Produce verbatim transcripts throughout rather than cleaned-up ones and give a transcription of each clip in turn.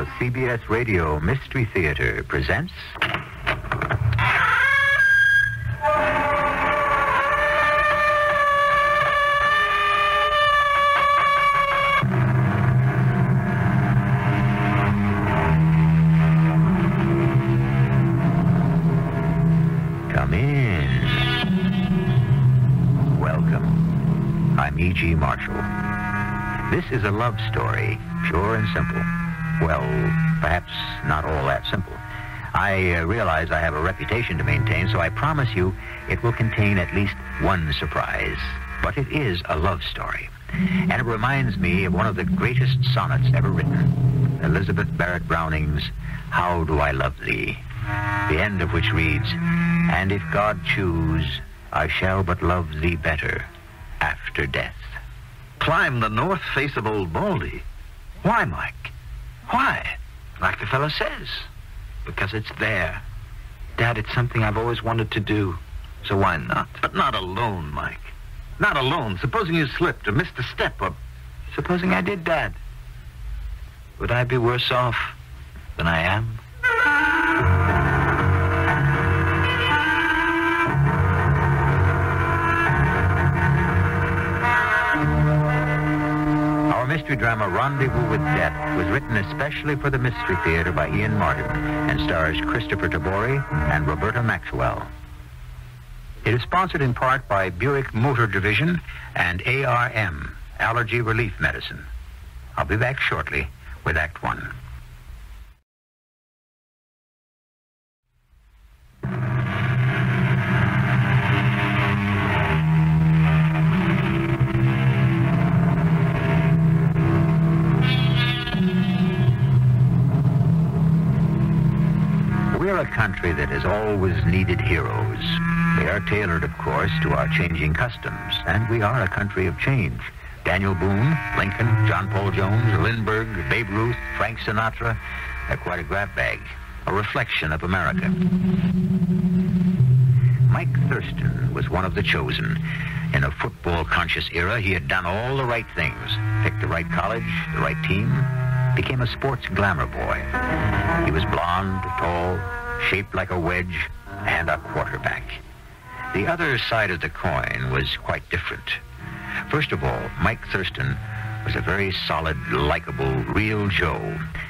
the C B S Radio Mystery Theater presents... Come in. Welcome. I'm E G. Marshall. This is a love story, pure and simple. Well, perhaps not all that simple. I uh, realize I have a reputation to maintain, so I promise you it will contain at least one surprise. But it is a love story. And it reminds me of one of the greatest sonnets ever written, Elizabeth Barrett Browning's How Do I Love Thee? The end of which reads, And if God choose, I shall but love thee better after death. Climb the north face of Old Baldy. Why, Mike? Why? Like the fellow says. Because it's there. Dad, it's something I've always wanted to do. So why not? But not alone, Mike. Not alone. Supposing you slipped or missed a step or... Supposing I did, Dad. Would I be worse off than I am? Mystery drama Rendezvous with Death was written especially for the Mystery Theater by Ian Martin and stars Christopher Tabori and Roberta Maxwell. It is sponsored in part by Buick Motor Division and A R M, Allergy Relief Medicine. I'll be back shortly with Act One. We're a country that has always needed heroes. They are tailored, of course, to our changing customs, and we are a country of change. Daniel Boone, Lincoln, John Paul Jones, Lindbergh, Babe Ruth, Frank Sinatra, they're quite a grab bag, a reflection of America. Mike Thurston was one of the chosen. In a football-conscious era, he had done all the right things, picked the right college, the right team, became a sports glamour boy. He was blonde, tall, shaped like a wedge, and a quarterback. The other side of the coin was quite different. First of all, Mike Thurston was a very solid, likable, real Joe.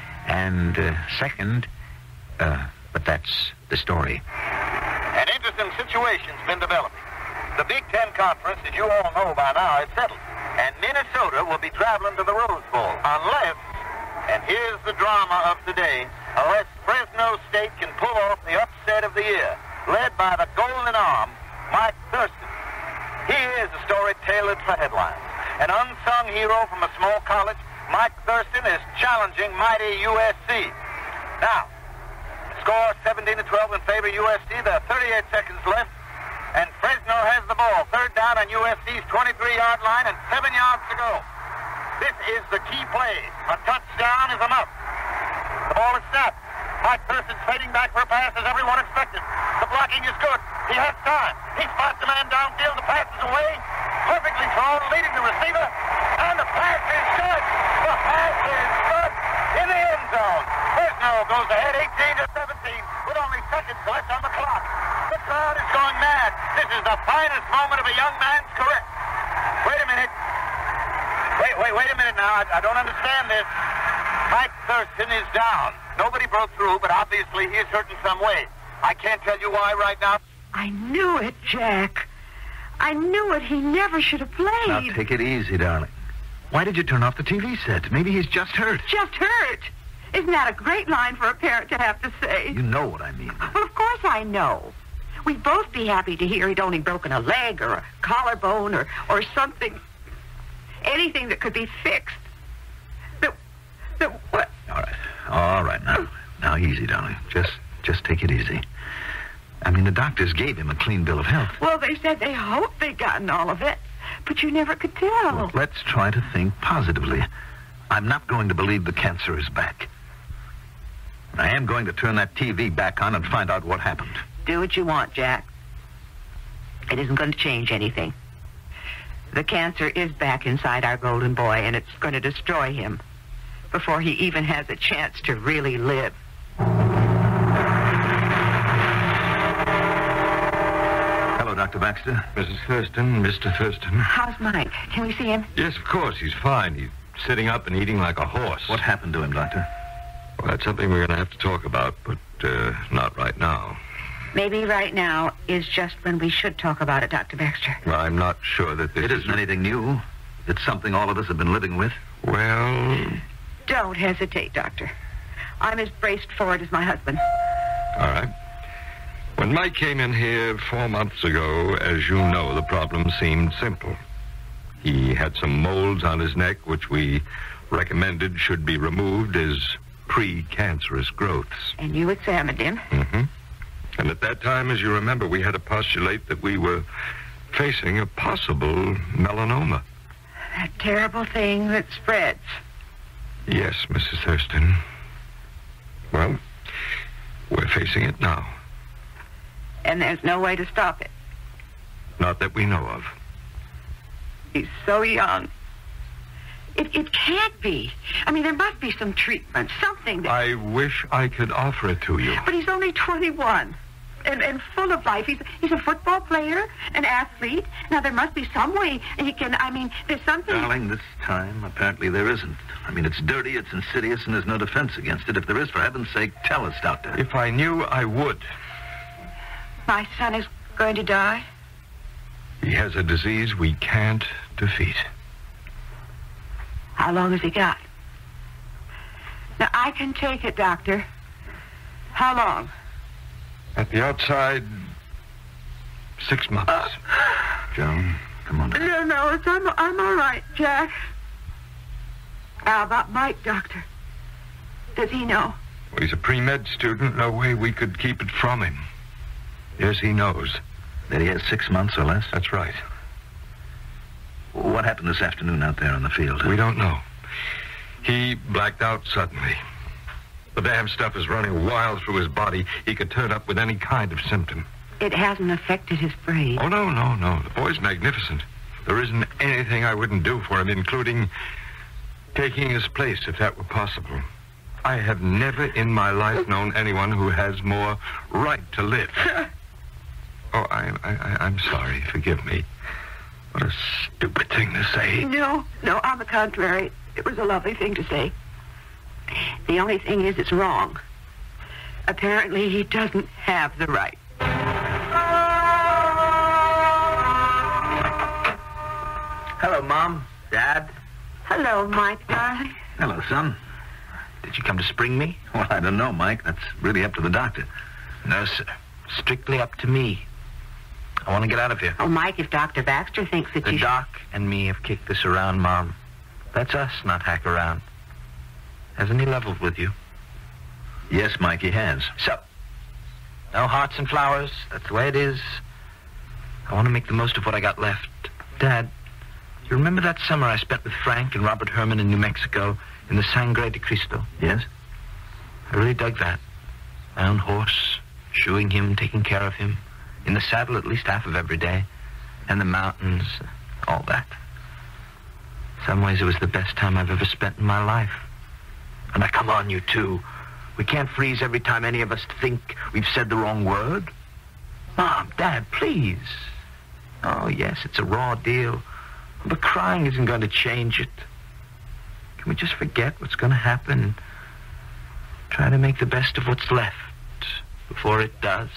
And uh, second, uh, but that's the story. An interesting situation's been developing. The Big Ten Conference, as you all know by now, is settled. And Minnesota will be traveling to the Rose Bowl unless... And here's the drama of today. Unless Fresno State can pull off the upset of the year, led by the Golden Arm, Mike Thurston. He is a story tailored for headlines. An unsung hero from a small college, Mike Thurston is challenging mighty U S C. Now, score seventeen to twelve in favor of U S C. There are thirty-eight seconds left. And Fresno has the ball. Third down on U S C's twenty-three-yard line and seven yards to go. This is the key play. A touchdown is enough. The ball is snapped. Mike Thurston's fading back for a pass as everyone expected. The blocking is good. He has time. He spots the man downfield. The pass is away. Perfectly thrown, leading the receiver. And the pass is good. The pass is good in the end zone. Fresno goes ahead eighteen to seventeen with only seconds left on the clock. The crowd is going mad. This is the finest moment of a young man's career. Wait a minute. Wait, wait, wait a minute now. I, I don't understand this. Mike Thurston is down. Nobody broke through, but obviously he is hurt in some way. I can't tell you why right now. I knew it, Jack. I knew it. He never should have played. Now, take it easy, darling. Why did you turn off the T V set? Maybe he's just hurt. Just hurt? Isn't that a great line for a parent to have to say? You know what I mean. Well, of course I know. We'd both be happy to hear he'd only broken a leg or a collarbone or, or something. Anything that could be fixed. That, that, what? All right. All right, now. Now, easy, darling. Just, just take it easy. I mean, the doctors gave him a clean bill of health. Well, they said they hoped they'd gotten all of it, but you never could tell. Well, let's try to think positively. I'm not going to believe the cancer is back. I am going to turn that T V back on and find out what happened. Do what you want, Jack. It isn't going to change anything. The cancer is back inside our golden boy, and it's going to destroy him. before he even has a chance to really live. Hello, Doctor Baxter. Missus Thurston, Mister Thurston. How's Mike? Can we see him? Yes, of course, he's fine. He's sitting up and eating like a horse. What happened to him, Doctor? Well, that's something we're going to have to talk about, but uh, not right now. Maybe right now is just when we should talk about it, Doctor Baxter. Well, I'm not sure that this It isn't anything new. It's something all of us have been living with. Well, Don't hesitate, Doctor. I'm as braced for it as my husband. all right. When Mike came in here four months ago, as you know, the problem seemed simple. He had some moles on his neck, which we recommended should be removed as pre-cancerous growths. And you examined him. Mm-hmm. And at that time, as you remember, we had to postulate that we were facing a possible melanoma. That terrible thing that spreads. Yes, Missus Thurston. Well, we're facing it now. And there's no way to stop it. Not that we know of. He's so young. It, it can't be. I mean, there must be some treatment, something that... I wish I could offer it to you. But he's only twenty-one. And, and full of life. He's, he's a football player, an athlete. Now, there must be some way he can... I mean, there's something... Darling, this time, apparently there isn't. I mean, it's dirty, it's insidious, and there's no defense against it. If there is, for heaven's sake, tell us, Doctor. If I knew, I would. My son is going to die? He has a disease we can't defeat. How long has he got? Now, I can take it, Doctor. How long? At the outside, six months. Uh, Joan, come on. no, no, it's, I'm, I'm all right, Jack. How about Mike, Doctor? Does he know? Well, he's a pre-med student. No way we could keep it from him. Yes, he knows. That he has six months or less? That's right. What happened this afternoon out there in the field? We don't know. He blacked out suddenly. The damn stuff is running wild through his body. He could turn up with any kind of symptom. It hasn't affected his brain. Oh, no, no, no. The boy's magnificent. There isn't anything I wouldn't do for him, including taking his place, if that were possible. I have never in my life known anyone who has more right to live. Oh, I, I, I'm sorry. Forgive me. What a stupid thing to say. No, no, on the contrary. It was a lovely thing to say. The only thing is it's wrong. Apparently, he doesn't have the right. Hello, Mom. Dad. Hello, Mike, darling. Hello, son. Did you come to spring me? Well, I don't know, Mike. That's really up to the doctor. No, sir. Strictly up to me. I want to get out of here. Oh, Mike, if Doctor Baxter thinks that The you... doc and me have kicked this around, Mom. That's us, not hack around. Hasn't he leveled with you? Yes, Mike, he has. So, no hearts and flowers. That's the way it is. I want to make the most of what I got left. Dad, you remember that summer I spent with Frank and Robert Herman in New Mexico in the Sangre de Cristo? Yes? I really dug that. My own horse, shoeing him, taking care of him. In the saddle at least half of every day. And the mountains, all that. In some ways, it was the best time I've ever spent in my life. And now, come on, you two. We can't freeze every time any of us think we've said the wrong word. Mom, Dad, please. Oh, yes, it's a raw deal. But crying isn't going to change it. Can we just forget what's going to happen and try to make the best of what's left before it does?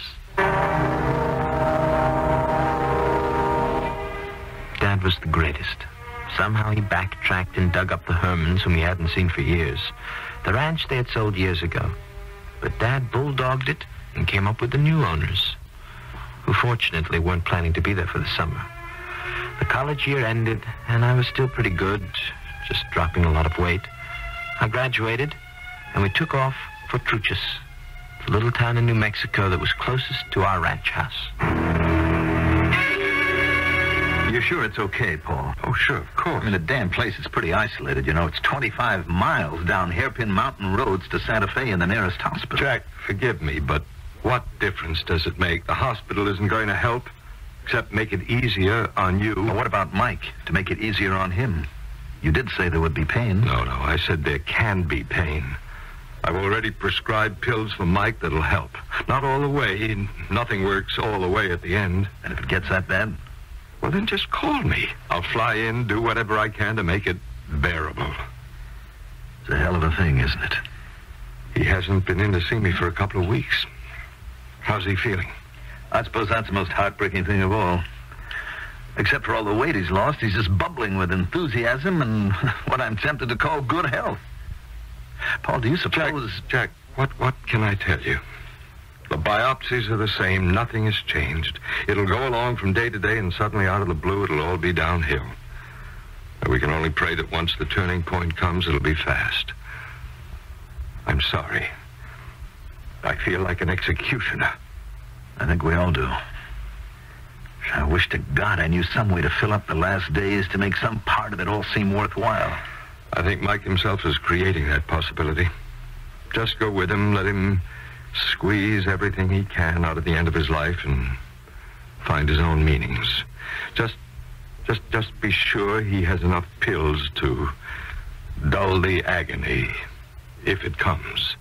Dad was the greatest. Somehow he backtracked and dug up the Hermans, whom he hadn't seen for years. The ranch they had sold years ago. But Dad bulldogged it and came up with the new owners, who fortunately weren't planning to be there for the summer. The college year ended, and I was still pretty good, just dropping a lot of weight. I graduated, and we took off for Truchas, the little town in New Mexico that was closest to our ranch house. You're sure it's okay, Paul? Oh, sure, of course. I mean, the damn place is pretty isolated, you know. It's twenty-five miles down hairpin mountain roads to Santa Fe in the nearest hospital. Jack, forgive me, but what difference does it make? The hospital isn't going to help, except make it easier on you. Well, what about Mike, to make it easier on him? You did say there would be pain. No, no, I said there can be pain. I've already prescribed pills for Mike that'll help. Not all the way. Nothing works all the way at the end. And if it gets that bad? Well, then just call me. I'll fly in, do whatever I can to make it bearable. It's a hell of a thing, isn't it? He hasn't been in to see me for a couple of weeks. How's he feeling? I suppose that's the most heartbreaking thing of all. Except for all the weight he's lost, he's just bubbling with enthusiasm and what I'm tempted to call good health. Paul, do you suppose... Jack, Jack, what, what can I tell you? The biopsies are the same. Nothing has changed. It'll go along from day to day, and suddenly, out of the blue, it'll all be downhill. We can only pray that once the turning point comes, it'll be fast. I'm sorry. I feel like an executioner. I think we all do. I wish to God I knew some way to fill up the last days to make some part of it all seem worthwhile. I think Mike himself is creating that possibility. Just go with him, let him squeeze everything he can out of the end of his life and find his own meanings. Just, just, just be sure he has enough pills to dull the agony, if it comes.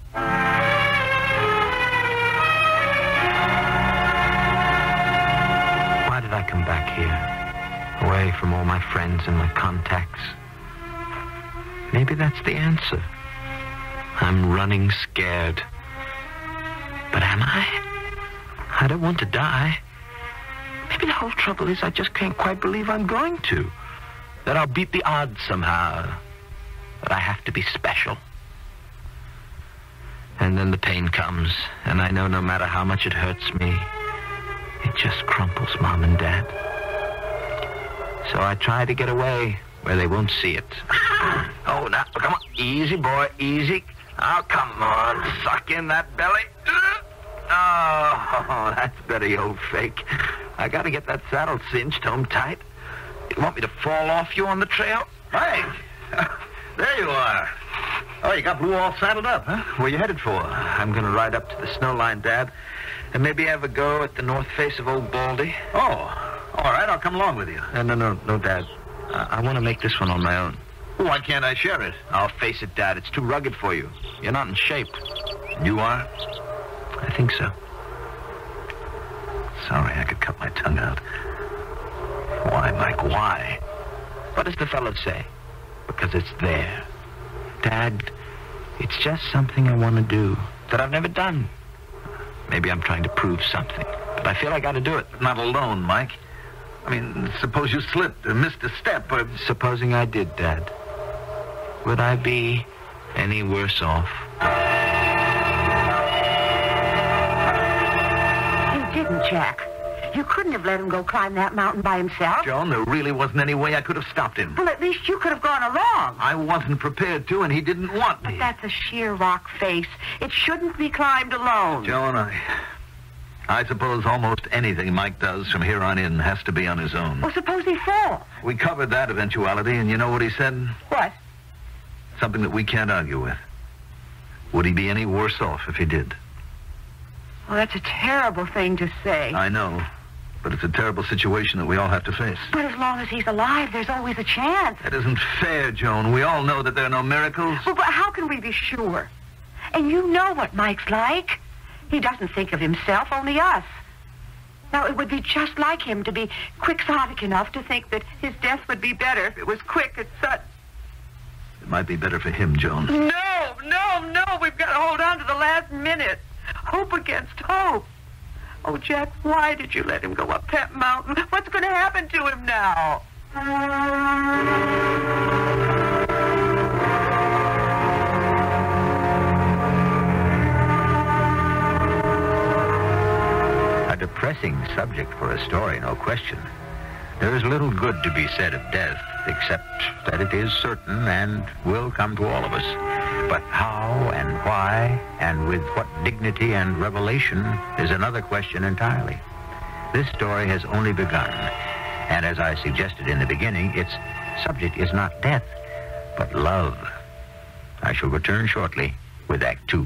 Why did I come back here? Away from all my friends and my contacts? Maybe that's the answer. I'm running scared. But am I? I don't want to die. Maybe the whole trouble is I just can't quite believe I'm going to. That I'll beat the odds somehow. That I have to be special. And then the pain comes, and I know no matter how much it hurts me, it just crumples Mom and Dad. So I try to get away where they won't see it. Oh, now, come on. Easy, boy, easy. Oh, come on. Suck in that belly. Oh, that's better, you old fake. I gotta get that saddle cinched home tight. You want me to fall off you on the trail? Mike! There you are. Oh, you got Blue all saddled up, huh? Where you headed for? I'm gonna ride up to the snow line, Dad, and maybe have a go at the north face of Old Baldy. Oh, all right, I'll come along with you. No, no, no, no, Dad. Uh, I want to make this one on my own. Why can't I share it? I'll face it, Dad. It's too rugged for you. You're not in shape. You are? I think so. Sorry, I could cut my tongue out. Why, Mike, why? What does the fellow say? Because it's there. Dad, it's just something I want to do that I've never done. Maybe I'm trying to prove something, but I feel I got to do it. Not alone, Mike. I mean, suppose you slipped or missed a step or... Supposing I did, Dad. Would I be any worse off? You didn't, Jack. You couldn't have let him go climb that mountain by himself. Joan, there really wasn't any way I could have stopped him. Well, at least you could have gone along. I wasn't prepared to, and he didn't want me. But that's a sheer rock face. It shouldn't be climbed alone. Joan, I... I suppose almost anything Mike does from here on in has to be on his own. Well, suppose he falls. We covered that eventuality, and you know what he said? What? Something that we can't argue with. Would he be any worse off if he did? Well, that's a terrible thing to say. I know, but it's a terrible situation that we all have to face. But as long as he's alive, there's always a chance. That isn't fair, Joan. We all know that there are no miracles. Well, but how can we be sure? And you know what Mike's like. He doesn't think of himself, only us. Now, it would be just like him to be quixotic enough to think that his death would be better if it was quick and sudden. It might be better for him, Joan. No, no, no. We've got to hold on to the last minute. Hope against hope. Oh, Jack, why did you let him go up that mountain? What's going to happen to him now? A depressing subject for a story, no question. There is little good to be said of death, except that it is certain and will come to all of us. But how and why, and with what dignity and revelation, is another question entirely. This story has only begun, and as I suggested in the beginning, its subject is not death, but love. I shall return shortly with Act Two.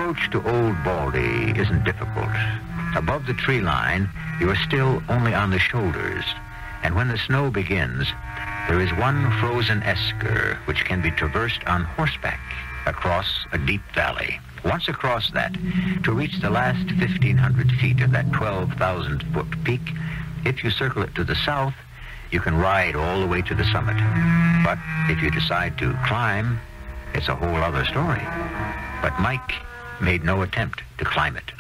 approach to Old Baldy isn't difficult. Above the tree line, you are still only on the shoulders, and when the snow begins, there is one frozen esker which can be traversed on horseback across a deep valley. Once across that, to reach the last fifteen hundred feet of that twelve thousand foot peak, if you circle it to the south, you can ride all the way to the summit. But if you decide to climb, it's a whole other story. But Mike made no attempt to climb it.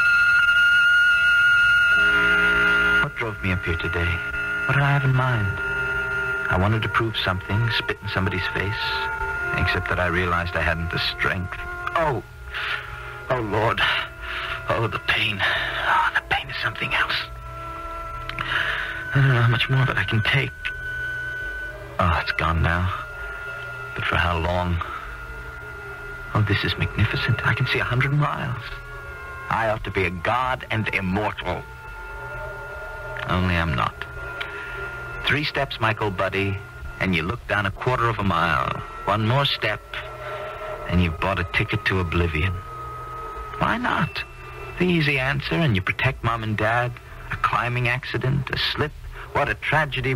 What drove me up here today? What did I have in mind? I wanted to prove something, spit in somebody's face, except that I realized I hadn't the strength. Oh, oh, Lord. Oh, the pain. Oh, the pain is something else. I don't know how much more of it I can take. Oh, it's gone now. But for how long? Oh, this is magnificent. I can see a hundred miles. I ought to be a god and immortal. Only I'm not. Three steps, Michael, buddy, and you look down a quarter of a mile. One more step, and you've bought a ticket to oblivion. Why not? The easy answer, and you protect Mom and Dad. A climbing accident, a slip. What a tragedy.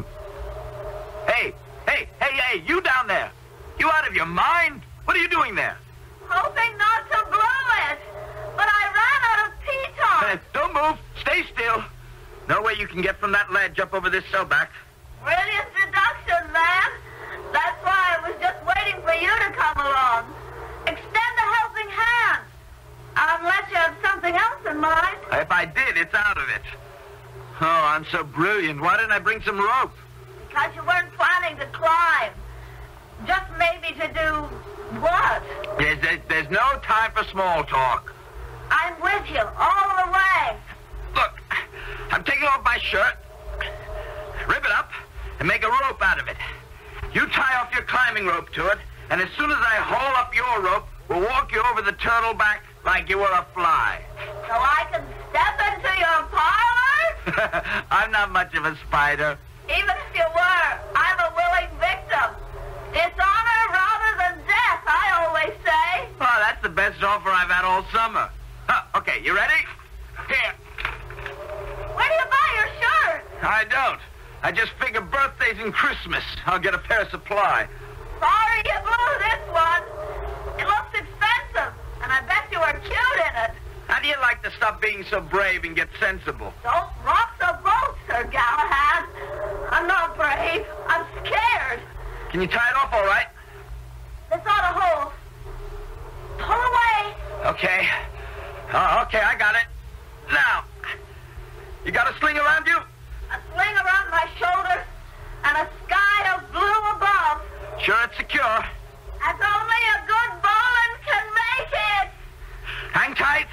Hey, hey, hey, hey, you down there. You out of your mind? What are you doing there? Hoping not to blow it. But I ran out of piton. Hey, don't move. Stay still. No way you can get from that ledge up over this sellback. Brilliant deduction, man. That's why I was just waiting for you to come along. Extend a helping hand. Unless you have something else in mind. If I did, it's out of it. Oh, I'm so brilliant. Why didn't I bring some rope? Because you weren't planning to climb. Just maybe to do what? There's, there's, there's no time for small talk. I'm with you all the way. Look, I'm taking off my shirt, rip it up, and make a rope out of it. You tie off your climbing rope to it, and as soon as I haul up your rope, we'll walk you over the turtle back like you were a fly. So I can step into your parlor? I'm not much of a spider. Even if you were, I'm a willing victim. Dishonor rather than death, I always say. Oh, that's the best offer I've had all summer. Huh, okay, you ready? Here. Where do you buy your shirt? I don't. I just figure birthdays and Christmas. I'll get a pair of supply. Sorry you blew this one. It looks expensive, and I bet you are cute in it. How do you like to stop being so brave and get sensible? Don't rock the boat, Sir Galahad. I'm not brave. I'm scared. Can you tie it off all right? This ought to hold. Pull away. Okay. Oh, okay, I got it. Now, you got a sling around you? A sling around my shoulders and a sky of blue above. Sure it's secure. As only a good bowman can make it. Hang tight.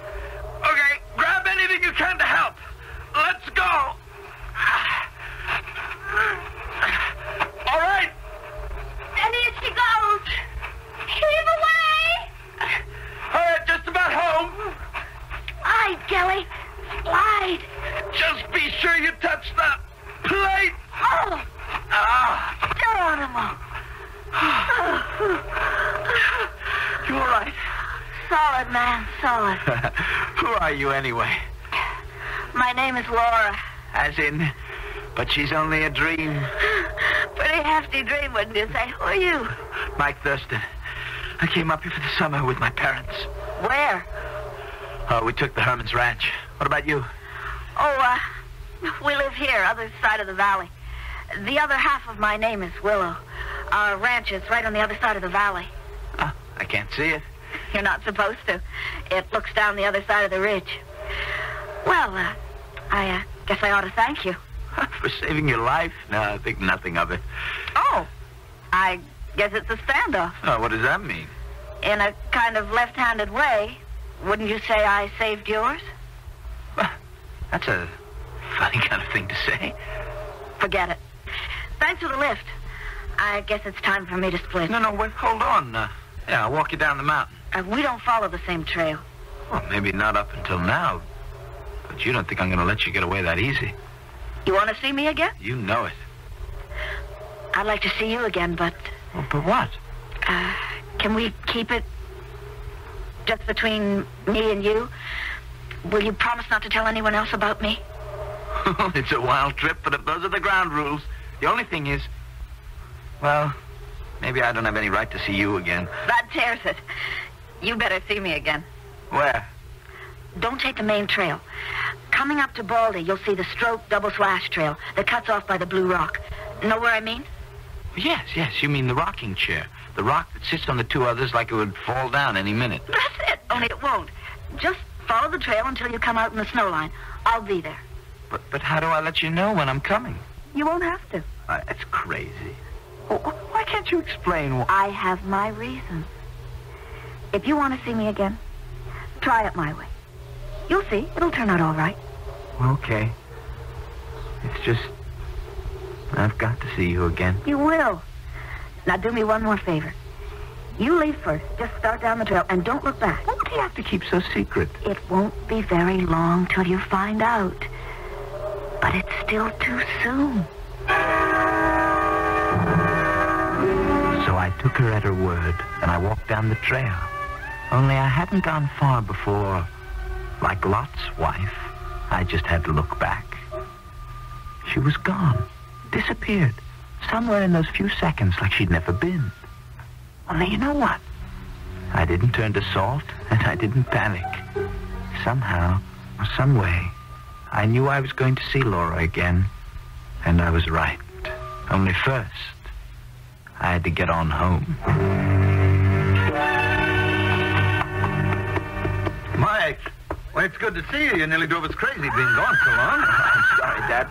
Okay, grab anything you can to help. Let's go. All right. And here she goes. Heave away. All right, just about home. Slide, Kelly. Slide. Just be sure you touch that plate. Oh. Ah. Geronimo. You all right? Solid, man. Solid. Who are you anyway? My name is Laura. As in, but she's only a dream. Pretty hefty dream, wouldn't you say? Who are you? Mike Thurston. I came up here for the summer with my parents. Where? Oh, we took the Herman's Ranch. What about you? Oh, uh, we live here, other side of the valley. The other half of my name is Willow. Our ranch is right on the other side of the valley. Oh, I can't see it. You're not supposed to. It looks down the other side of the ridge. Well, uh, I uh, guess I ought to thank you. For saving your life? No, I think nothing of it. Oh, I guess it's a standoff. Oh, what does that mean? In a kind of left-handed way, wouldn't you say I saved yours? Well, that's a funny kind of thing to say. Forget it. Thanks for the lift. I guess it's time for me to split. No, no, wait, hold on. Uh, yeah, I'll walk you down the mountain. Uh, we don't follow the same trail. Well, maybe not up until now. But you don't think I'm going to let you get away that easy. You want to see me again? You know it. I'd like to see you again, but... Well, but what? Uh, can we keep it Just between me and you? Will you promise not to tell anyone else about me? It's a wild trip, but if those are the ground rules. The only thing is, well, maybe I don't have any right to see you again. That tears it. You better see me again. Where? Don't take the main trail. Coming up to Baldy, you'll see the stroke double slash trail that cuts off by the blue rock. Know where I mean? Yes, yes, you mean the rocking chair. The rock that sits on the two others like it would fall down any minute. That's it, only it won't. Just follow the trail until you come out in the snow line. I'll be there. But but how do I let you know when I'm coming? You won't have to. Uh, that's crazy. Well, why can't you explain why? I have my reasons. If you want to see me again, try it my way. You'll see. It'll turn out all right. Okay. It's just, I've got to see you again. You will. Now do me one more favor. You leave first. Just start down the trail and don't look back. What do you have to keep so secret? It won't be very long till you find out. But it's still too soon. So I took her at her word, and I walked down the trail. Only I hadn't gone far before, like Lot's wife, I just had to look back. She was gone, disappeared, somewhere in those few seconds like she'd never been. Only you know what? I didn't turn to salt, and I didn't panic. Somehow, or some way, I knew I was going to see Laura again, and I was right. Only first, I had to get on home. Mike, well, it's good to see you. You nearly drove us crazy being gone so long. I'm sorry, Dad.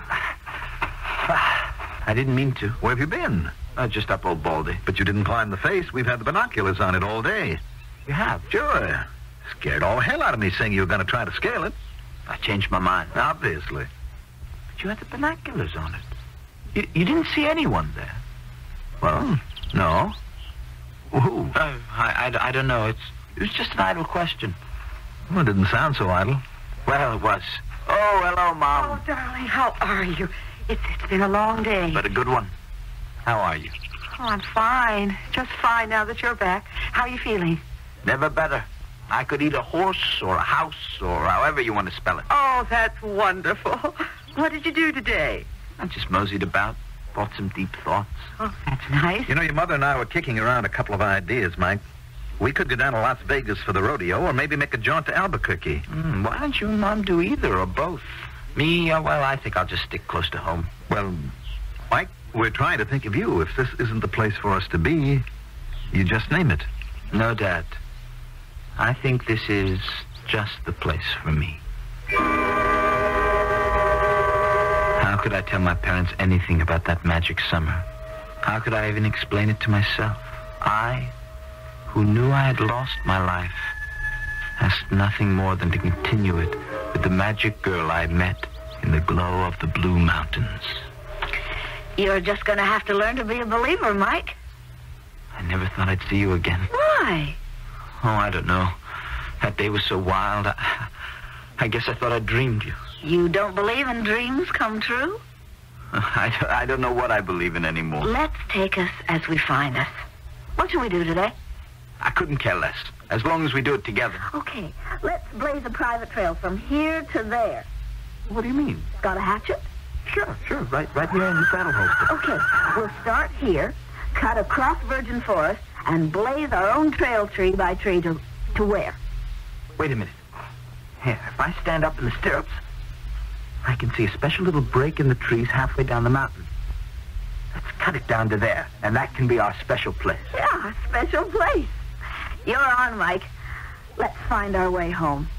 I didn't mean to. Where have you been? Uh, just up Old Baldy. But you didn't climb the face. We've had the binoculars on it all day. You have? Sure. Scared all hell out of me saying you were going to try to scale it. I changed my mind. Obviously. But you had the binoculars on it. You, you didn't see anyone there. Well, no. Who? Uh, I, I, I don't know. It's, it was just an idle question. Well, it didn't sound so idle. Well, it was. Oh, hello, Mom. Oh, darling, how are you? It's, it's been a long day. But a good one. How are you? Oh, I'm fine. Just fine now that you're back. How are you feeling? Never better. I could eat a horse or a house or however you want to spell it. Oh, that's wonderful. What did you do today? I just moseyed about, bought some deep thoughts. Oh, that's nice. You know, your mother and I were kicking around a couple of ideas, Mike. We could go down to Las Vegas for the rodeo or maybe make a jaunt to Albuquerque. Mm, why don't you and Mom do either or both? Me, uh, well, I think I'll just stick close to home. Well, Mike, we're trying to think of you. If this isn't the place for us to be, you just name it. No, Dad. I think this is just the place for me. How could I tell my parents anything about that magic summer? How could I even explain it to myself? I, who knew I had lost my life, asked nothing more than to continue it with the magic girl I met in the glow of the Blue Mountains. You're just going to have to learn to be a believer, Mike. I never thought I'd see you again. Why? Oh, I don't know. That day was so wild. I, I guess I thought I dreamed you. You don't believe in dreams come true? I, I don't know what I believe in anymore. Let's take us as we find us. What shall we do today? I couldn't care less, as long as we do it together. Okay, let's blaze a private trail from here to there. What do you mean? Got a hatchet? Sure, sure, right, right here in the saddle holster. Okay, we'll start here, cut across virgin forest, and blaze our own trail tree by tree to, to where? Wait a minute. Here, if I stand up in the stirrups, I can see a special little break in the trees halfway down the mountain. Let's cut it down to there, and that can be our special place. Yeah, special place. You're on, Mike. Let's find our way home.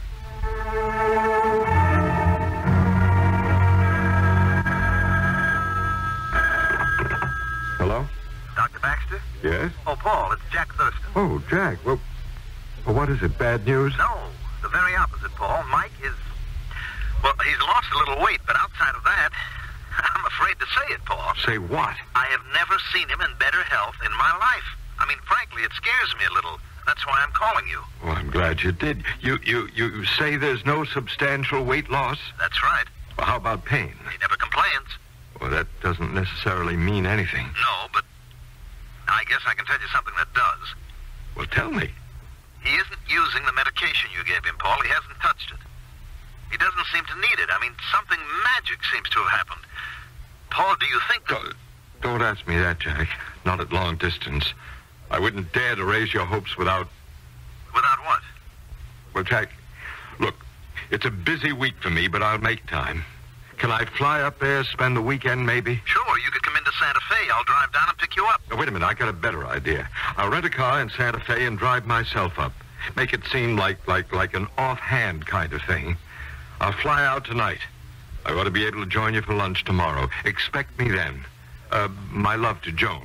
Hello? Doctor Baxter? Yes? Oh, Paul, it's Jack Thurston. Oh, Jack. Well, well, what is it? Bad news? No, the very opposite, Paul. Mike is... Well, he's lost a little weight, but outside of that, I'm afraid to say it, Paul. Say what? I have never seen him in better health in my life. I mean, frankly, it scares me a little. That's why I'm calling you. Well, I'm glad you did. You you you say there's no substantial weight loss? That's right. Well, how about pain? He never complains. Well, that doesn't necessarily mean anything. No, but I guess I can tell you something that does. Well, tell me. He isn't using the medication you gave him, Paul. He hasn't touched it. He doesn't seem to need it. I mean, something magic seems to have happened. Paul, do you think that... Don't, don't ask me that, Jack. Not at long distance. I wouldn't dare to raise your hopes without... Without what? Well, Jack, look, it's a busy week for me, but I'll make time. Can I fly up there, spend the weekend, maybe? Sure, you could come into Santa Fe. I'll drive down and pick you up. Now, wait a minute, I got a better idea. I'll rent a car in Santa Fe and drive myself up. Make it seem like, like, like an offhand kind of thing. I'll fly out tonight. I ought to be able to join you for lunch tomorrow. Expect me then. Uh, my love to Joan.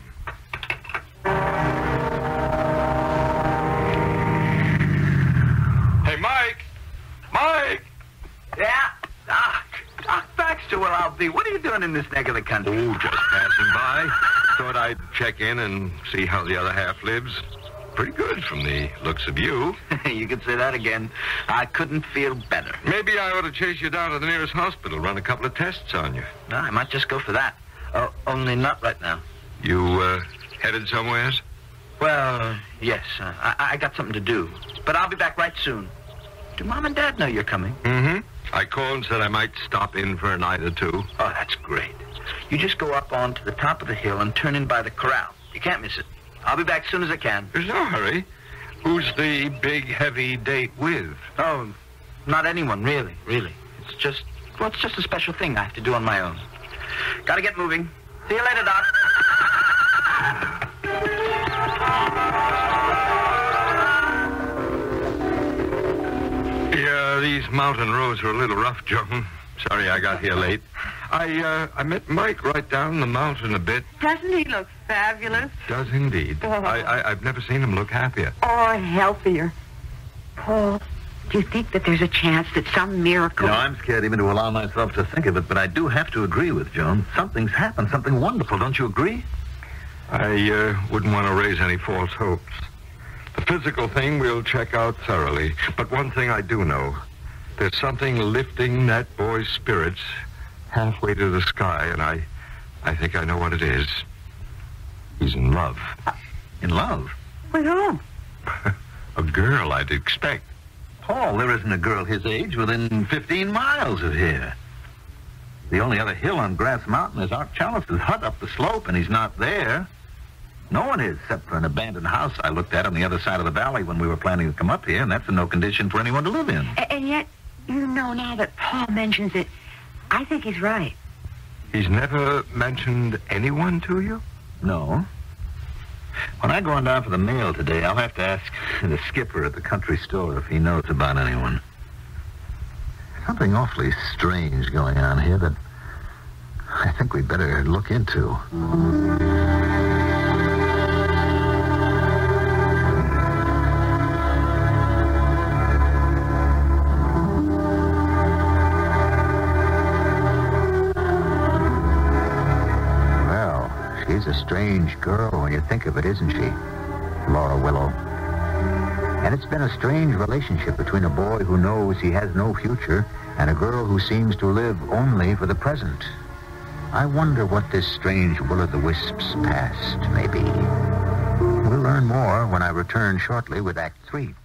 Hey, Mike! Mike! Yeah? Doc. Doc Baxter, well, I'll be. What are you doing in this neck of the country? Oh, just passing by. Thought I'd check in and see how the other half lives. Pretty good from the looks of you. You could say that again. I couldn't feel better. Maybe I ought to chase you down to the nearest hospital, run a couple of tests on you. No, I might just go for that. Oh, only not right now. You, uh, headed somewheres? Well, uh, yes. Uh, I, I got something to do. But I'll be back right soon. Do Mom and Dad know you're coming? Mm-hmm. I called and said I might stop in for a night or two. Oh, that's great. You just go up onto the top of the hill and turn in by the corral. You can't miss it. I'll be back as soon as I can. There's no hurry. Who's the big, heavy date with? Oh, not anyone, really, really. It's just, well, it's just a special thing I have to do on my own. Gotta get moving. See you later, Doc. Yeah, these mountain roads are a little rough, Joan. Sorry I got here late. I, uh, I met Mike right down the mountain a bit. Doesn't he look fabulous? Does indeed. Oh. I, I, I've never seen him look happier. Or healthier. Paul, do you think that there's a chance that some miracle... You know, I'm scared even to allow myself to think of it, but I do have to agree with Joan. Something's happened, something wonderful. Don't you agree? I uh, wouldn't want to raise any false hopes. The physical thing we'll check out thoroughly. But one thing I do know. There's something lifting that boy's spirits halfway to the sky, and I, I think I know what it is. He's in love. In love? With whom? A girl, I'd expect. Paul, there isn't a girl his age within fifteen miles of here. The only other hill on Grass Mountain is Art Challis's hut up the slope, and he's not there. No one is, except for an abandoned house I looked at on the other side of the valley when we were planning to come up here, and that's in no condition for anyone to live in. A- and yet, you know, now that Paul mentions it, I think he's right. He's never mentioned anyone to you? No. When I go on down for the mail today, I'll have to ask the skipper at the country store if he knows about anyone. Something awfully strange going on here that I think we'd better look into. She's a strange girl when you think of it, isn't she? Laura Willow. And it's been a strange relationship between a boy who knows he has no future and a girl who seems to live only for the present. I wonder what this strange will-o'-the-wisp's past may be. We'll learn more when I return shortly with Act Three.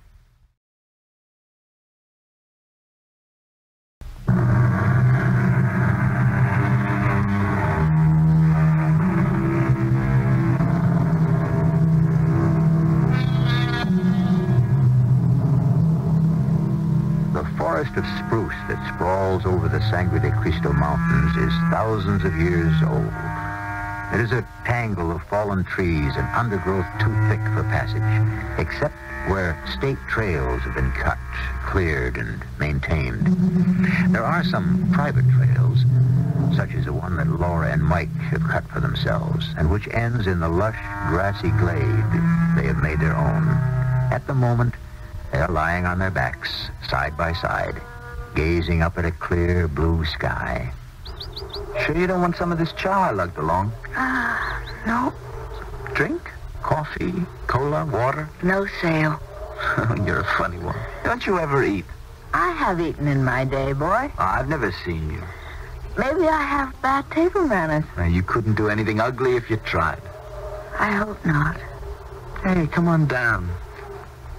The forest of spruce that sprawls over the Sangre de Cristo Mountains is thousands of years old. It is a tangle of fallen trees and undergrowth too thick for passage, except where state trails have been cut, cleared, and maintained. There are some private trails, such as the one that Laura and Mike have cut for themselves, and which ends in the lush, grassy glade they have made their own. At the moment, they're lying on their backs, side by side, gazing up at a clear blue sky. Sure you don't want some of this chow I lugged along? Ah, no. Drink? Coffee, cola, water? No sale. You're a funny one. Don't you ever eat? I have eaten in my day, boy. Oh, I've never seen you. Maybe I have bad table manners. Now, you couldn't do anything ugly if you tried. I hope not. Hey, come on down.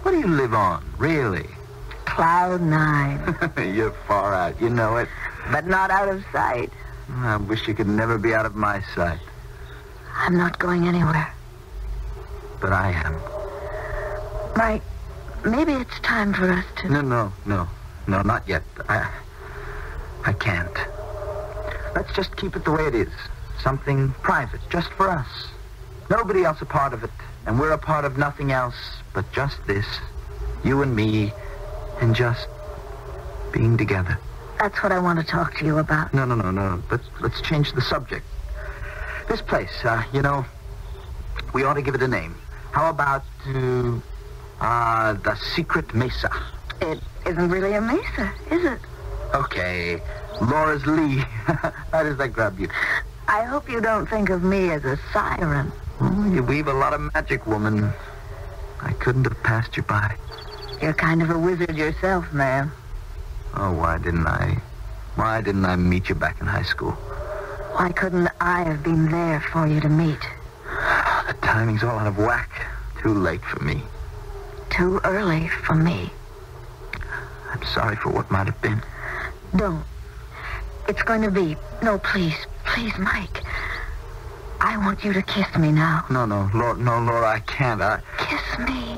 What do you live on, really? Cloud nine. You're far out. You know it. But not out of sight. I wish you could never be out of my sight. I'm not going anywhere. But I am. Mike, maybe it's time for us to... No, no, no. No, not yet. I... I can't. Let's just keep it the way it is. Something private, just for us. Nobody else a part of it. And we're a part of nothing else but just this. You and me. And just being together. That's what I want to talk to you about. No, no, no, no. Let's, let's change the subject. This place, uh, you know, we ought to give it a name. How about, uh, uh, the Secret Mesa? It isn't really a mesa, is it? Okay. Laura's Lee. How does that grab you? I hope you don't think of me as a siren. Oh, you weave a lot of magic, woman. I couldn't have passed you by. You're kind of a wizard yourself, man. Oh, why didn't I? Why didn't I meet you back in high school? Why couldn't I have been there for you to meet? The timing's all out of whack. Too late for me. Too early for me. I'm sorry for what might have been. Don't. It's going to be... No, please. Please, Mike. I want you to kiss me now. No, no, Laura, no, Laura, I can't. I... Kiss me.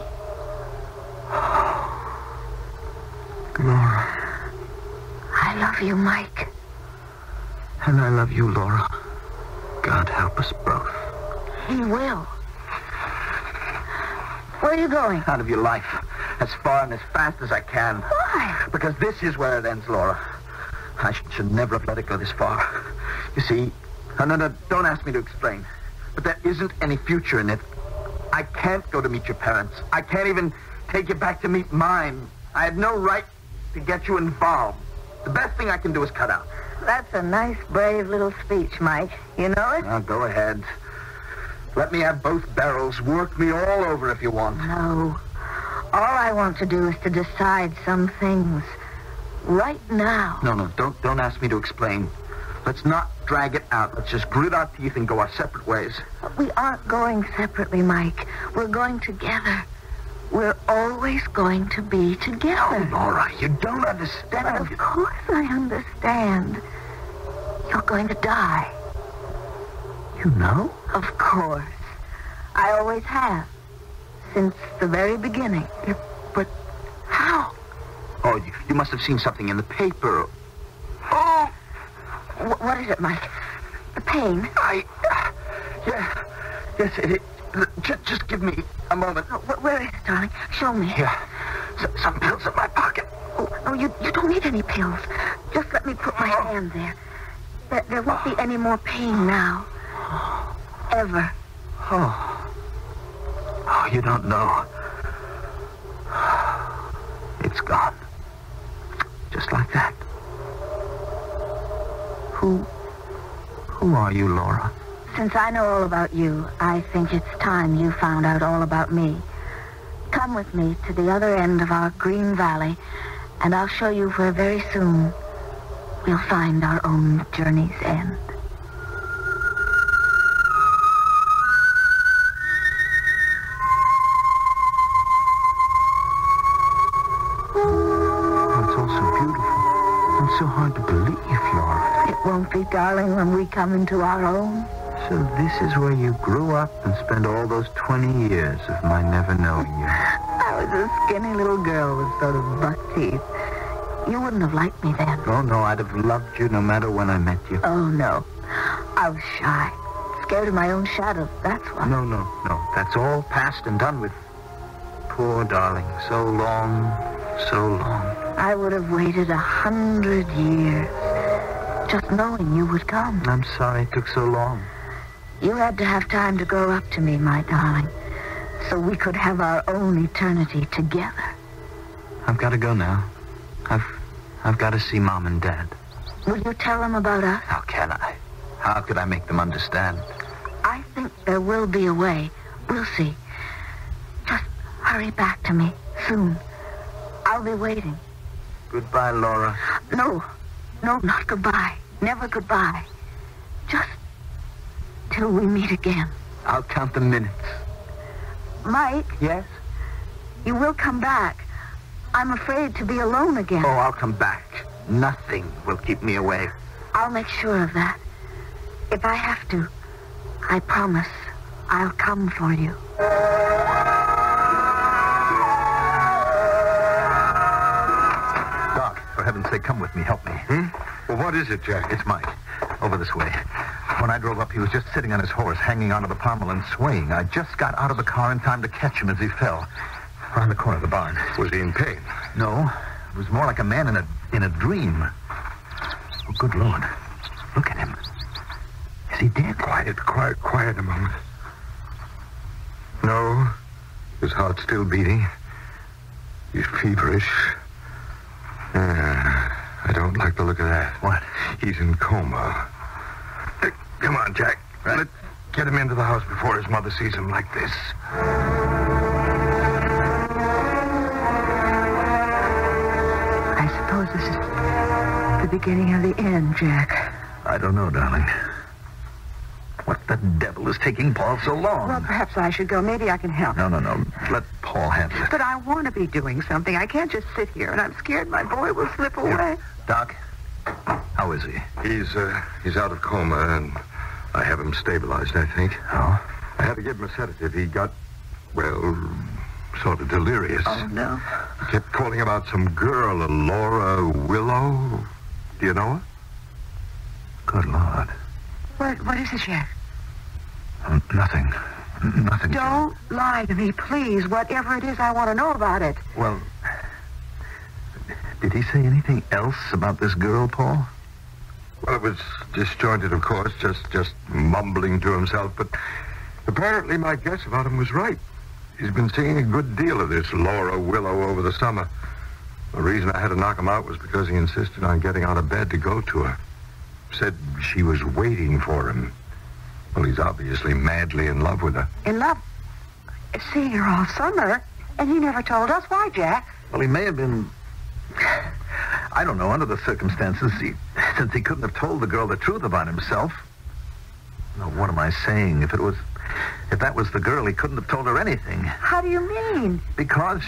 Laura. I love you, Mike. And I love you, Laura. God help us both. He will. Where are you going? Out of your life. As far and as fast as I can. Why? Because this is where it ends, Laura. I sh- should never have let it go this far. You see... No, no, no, don't ask me to explain. But there isn't any future in it. I can't go to meet your parents. I can't even take you back to meet mine. I have no right to get you involved. The best thing I can do is cut out. That's a nice, brave little speech, Mike. You know it? Now, go ahead. Let me have both barrels. Work me all over if you want. No. All I want to do is to decide some things. Right now. No, no, don't, don't ask me to explain. Let's not drag it out. Let's just grit our teeth and go our separate ways. But we aren't going separately, Mike. We're going together. We're always going to be together. Oh, Laura, you don't understand. But of course I understand. You're going to die. You know? Of course. I always have. Since the very beginning. Yeah, but how? Oh, you, you must have seen something in the paper. Oh! W- what is it, Mike? The pain? I... Uh, yeah. Yes, it... it just, just give me a moment. Oh, wh- where is it, darling? Show me. Here. S- some pills in my pocket. Oh, no, you, you don't need any pills. Just let me put my Oh. hand there. There, there won't be any more pain now. Ever. Oh. Oh, you don't know. It's gone. Just like that. Who... Who are you, Laura? Since I know all about you, I think it's time you found out all about me. Come with me to the other end of our green valley, and I'll show you where very soon we'll find our own journey's end. Oh, it's all so beautiful. And so hard to believe, Laura. It won't be, darling, when we come into our own. So this is where you grew up and spent all those twenty years of my never knowing you. I was a skinny little girl with sort of buck teeth. You wouldn't have liked me then. Oh, no, I'd have loved you no matter when I met you. Oh, no. I was shy. Scared of my own shadow, that's why. No, no, no. That's all past and done with. Poor darling. So long, so long. I would have waited a hundred years, just knowing you would come. I'm sorry it took so long. You had to have time to grow up to me, my darling, so we could have our own eternity together. I've got to go now. I've, I've got to see Mom and Dad. Will you tell them about us? How can I? How could I make them understand? I think there will be a way. We'll see. Just hurry back to me soon. I'll be waiting. Goodbye, Laura. No, no, not goodbye. Never goodbye. Just till we meet again. I'll count the minutes. Mike, Yes? You will come back. I'm afraid to be alone again. Oh, I'll come back. Nothing will keep me away. I'll make sure of that. If I have to, I promise I'll come for you. Doc, for heaven's sake, come with me. Help me. Hmm? Well, what is it, Jack? It's Mike. Over this way. When I drove up, he was just sitting on his horse, hanging onto the pommel and swaying. I just got out of the car in time to catch him as he fell. Around the corner of the barn. Was he in pain? No. It was more like a man in a in a dream. Oh, good Lord. Look at him. Is he dead? Quiet, quiet, quiet a moment. No. His heart's still beating. He's feverish. Uh, I don't like the look of that. What? He's in coma. Hey, come on, Jack. Right. Let's get him into the house before his mother sees him like this. I suppose this is the beginning of the end, Jack. I don't know, darling. What the devil is taking Paul so long? Well, perhaps I should go. Maybe I can help. No, no, no. Let Paul handle it. But I want to be doing something. I can't just sit here, and I'm scared my boy will slip away. Doc, how is he? He's, uh, he's out of coma, and I have him stabilized, I think. Oh? I had to give him a sedative. He got, well, sort of delirious. Oh, no. He kept calling about some girl, a Laura Willow. Do you know her? Good Lord. What, what is it, Jack? Oh, nothing. Nothing. Don't lie to me, please. Whatever it is, I want to know about it. Well, did he say anything else about this girl, Paul? Well, it was disjointed, of course, just, just mumbling to himself, but apparently my guess about him was right. He's been seeing a good deal of this Laura Willow over the summer. The reason I had to knock him out was because he insisted on getting out of bed to go to her. Said she was waiting for him. Well, he's obviously madly in love with her. In love? Seeing her all summer, and he never told us. Why, Jack? Well, he may have been... I don't know, under the circumstances, he, since he couldn't have told the girl the truth about himself. No, what am I saying? If it was... If that was the girl, he couldn't have told her anything. How do you mean? Because...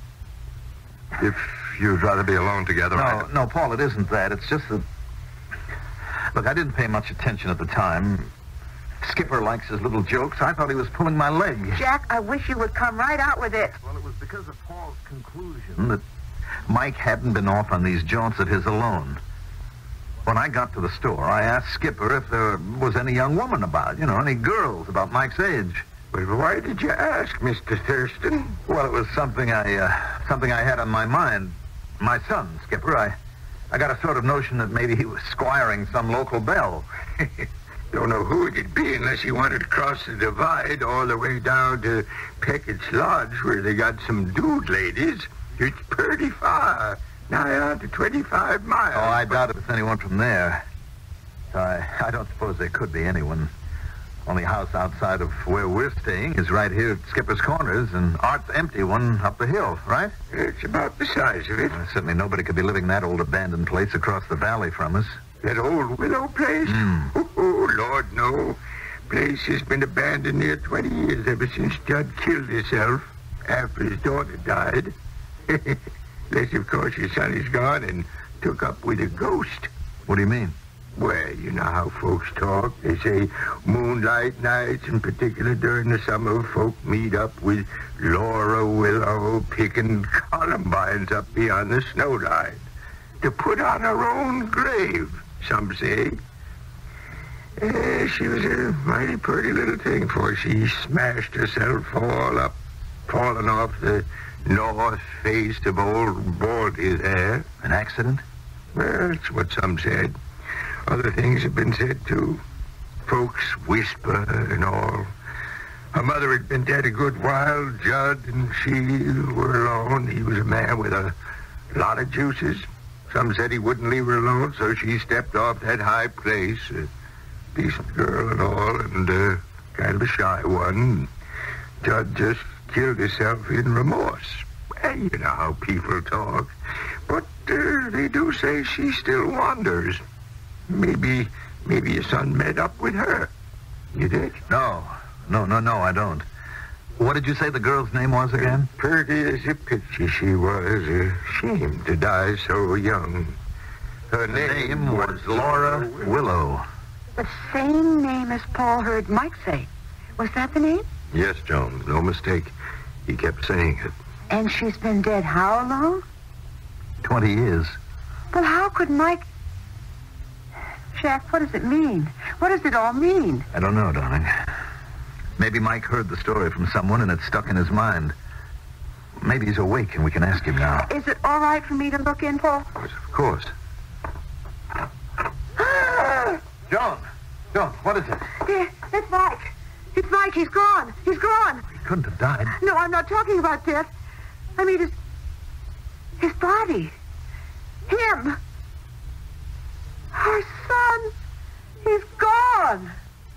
If you'd rather be alone together... No, I... no, Paul, it isn't that. It's just that... Look, I didn't pay much attention at the time. Skipper likes his little jokes. I thought he was pulling my leg. Jack, I wish you would come right out with it. Well, it was because of Paul's conclusion that Mike hadn't been off on these jaunts of his alone. When I got to the store, I asked Skipper if there was any young woman about, you know, any girls about Mike's age. But why did you ask, Mister Thurston? Well, it was something I, uh, something I had on my mind. My son, Skipper, I, I got a sort of notion that maybe he was squiring some local belle. Don't know who it'd be unless he wanted to cross the divide all the way down to Peckett's Lodge, where they got some dude ladies. It's pretty far. Nigh on to twenty-five miles. Oh, I doubt if it's anyone from there. I, I don't suppose there could be anyone. Only house outside of where we're staying is right here at Skipper's Corners, and Art's empty one up the hill, right? It's about the size of it. Well, certainly nobody could be living in that old abandoned place across the valley from us. That old Willow place? Mm. Oh, oh, Lord, no. Place has been abandoned near twenty years, ever since Judd killed himself after his daughter died. Unless, of course, your son is gone and took up with a ghost. What do you mean? Well, you know how folks talk. They say moonlight nights, in particular during the summer, folk meet up with Laura Willow picking columbines up beyond the snow line to put on her own grave, some say. Uh, she was a mighty pretty little thing, for she smashed herself all up, falling off the north face of old Baldy's hair. An accident? Well, that's what some said. Other things have been said, too. Folks whisper and all. Her mother had been dead a good while. Judd and she were alone. He was a man with a lot of juices. Some said he wouldn't leave her alone, so she stepped off that high place. A decent girl and all, and uh, kind of a shy one. Judd just killed himself in remorse. Well, you know how people talk. But uh, they do say she still wanders. Maybe, maybe your son met up with her. You did? No, no, no, no, I don't. What did you say the girl's name was again? Pretty as a picture she was. Ashamed to die so young. Her Her name, name was Laura Willow. The same name as Paul heard Mike say. Was that the name? Yes, Joan, no mistake. He kept saying it. And she's been dead how long? Twenty years. Well, how could Mike... Jack, what does it mean? What does it all mean? I don't know, darling. Maybe Mike heard the story from someone and it stuck in his mind. Maybe he's awake and we can ask him now. Is it all right for me to look in, Paul? Of course. Joan! Joan, what is it? Yeah, it's Mike. It's Mike. He's gone. He's gone. He couldn't have died. No, I'm not talking about death. I mean his... his body. Him. Our son. He's gone.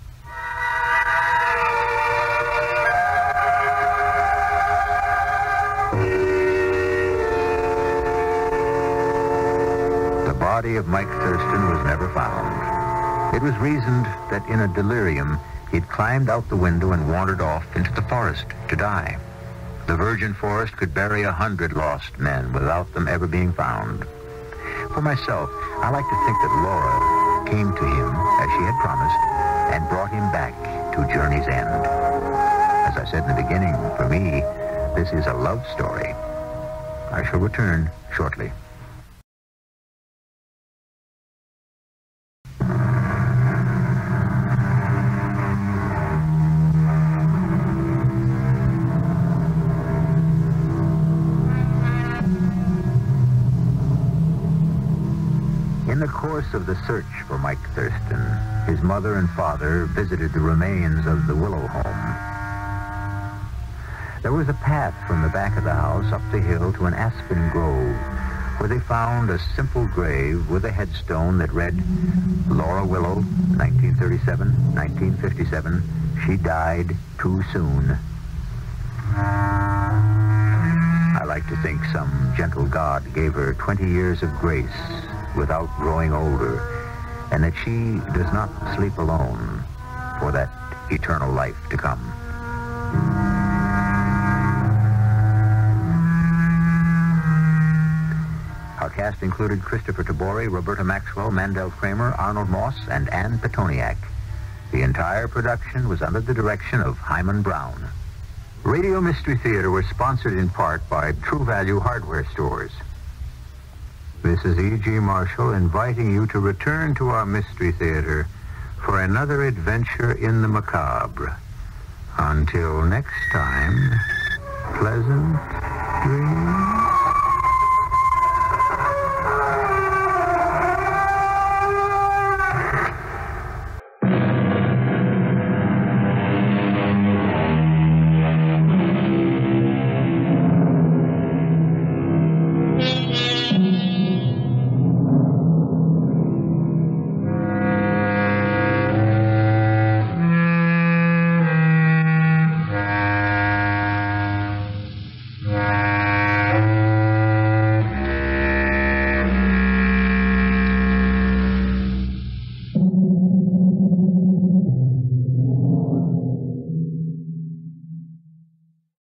The body of Mike Thurston was never found. It was reasoned that in a delirium, he'd climbed out the window and wandered off into the forest to die. The virgin forest could bury a hundred lost men without them ever being found. For myself, I like to think that Laura came to him as she had promised and brought him back to Journey's End. As I said in the beginning, for me, this is a love story. I shall return shortly. In the course of the search for Mike Thurston, his mother and father visited the remains of the Willow home. There was a path from the back of the house up the hill to an aspen grove, where they found a simple grave with a headstone that read, Laura Willow, nineteen thirty-seven, nineteen fifty-seven. She died too soon. I like to think some gentle God gave her twenty years of grace without growing older, and that she does not sleep alone for that eternal life to come. Our cast included Christopher Tabori, Roberta Maxwell, Mandel Kramer, Arnold Moss, and Ann Petoniak. The entire production was under the direction of Hyman Brown. Radio Mystery Theater was sponsored in part by True Value Hardware Stores. This is E G. Marshall inviting you to return to our Mystery Theater for another adventure in the macabre. Until next time, pleasant dreams.